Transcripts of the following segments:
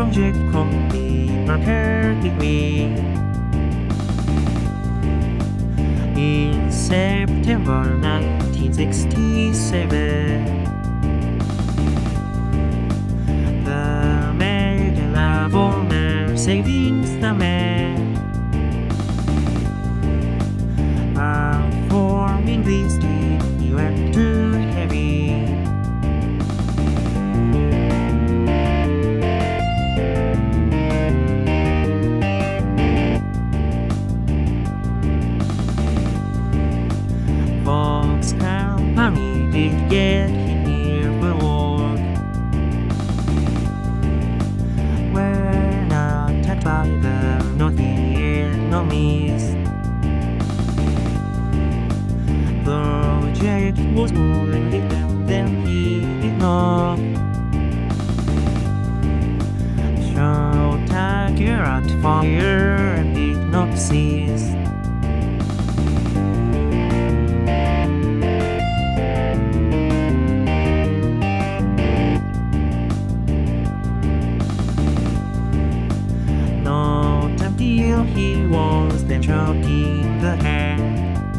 from Jedh Colby Barker degree. In September 1967, the Medal of Honor savings the man. Performing this deed, he went too heavy. Fox Company did get him near the war. When attacked by the North Vietnamese, though Jedh was wounded then he did not show accurate fire and did not cease. Not until he was then shot in the hand.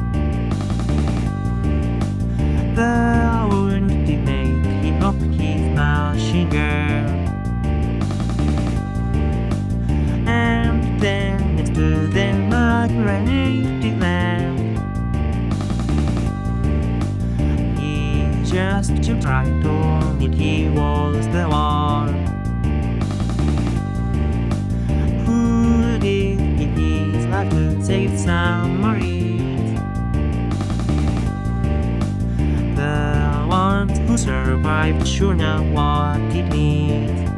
The wound did make him drop his machine gun, and then next to them a grenade did land. He just tried on it, he was the one who did give his life to save some Marines. The ones who survived sure know what it means.